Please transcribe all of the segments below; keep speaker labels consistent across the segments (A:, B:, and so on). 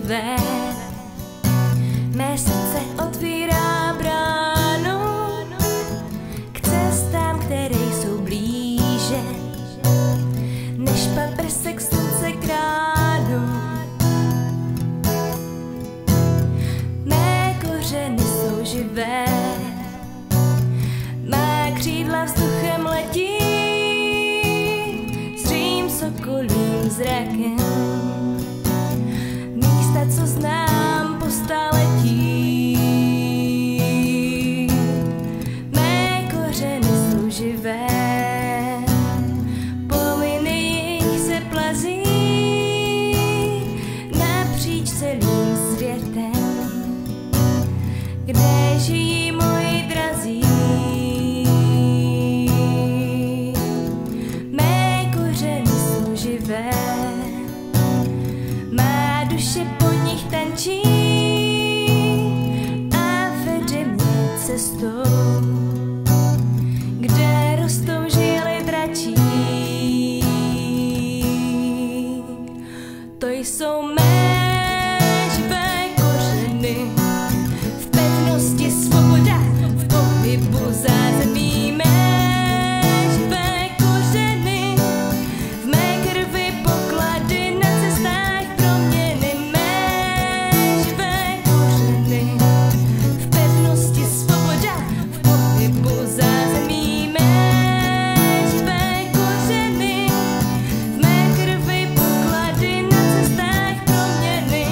A: živé. Mé srdce otvírá bránu k cestám, které jsou blíže než paprsek slunce kránu. Mé kořeny jsou živé, má křídla vzduchem letí, zřím sokolím zrakem. Místa, co znám po staletí, mé kořeny jsou živé, plyny jich se plazí napříč celým světem, kde žijí moji drazí. Mé kořeny jsou živé, má duše po nich tančí a vede mě cestou, kde rostou žíly dračí. To jsou mé živé kořeny, v pevnosti svoboda, v pohybu zázemí. Mé živé kořeny, v mé krvi poklady na cestách proměny. Mé živé kořeny, v pevnosti svoboda, v pohybu zázemí. Mé živé kořeny, v mé krvi poklady na cestách proměny.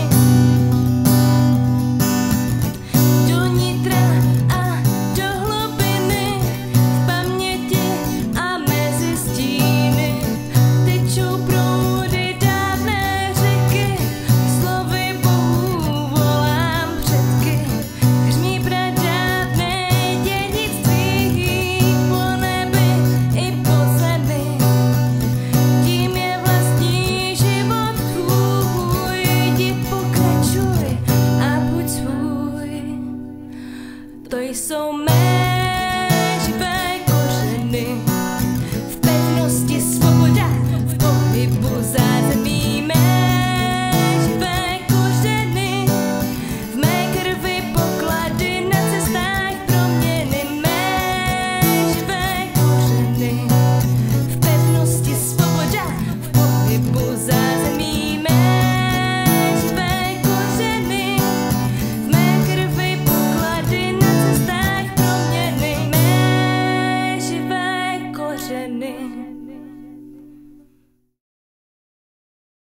A: Do nitra a do hlubiny, v paměti a mezi stíny tečou proudy dávné řeky. Slovy bohů volám předky, hřmí pradávné dědictví po nebi i po zemi. Tím je vlastní život tvůj, jdi pokračuj a buď svůj. To jsou mé živé kořeny, v pevnosti svoboda, v pohybu zázemí. Mé živé kořeny, v mé krvi poklady na cestách proměny. Mé živé kořeny, v pevnosti svoboda, v pohybu zázemí. Mé živé kořeny, v mé krvi poklady na cestách proměny. Mé živé kořeny.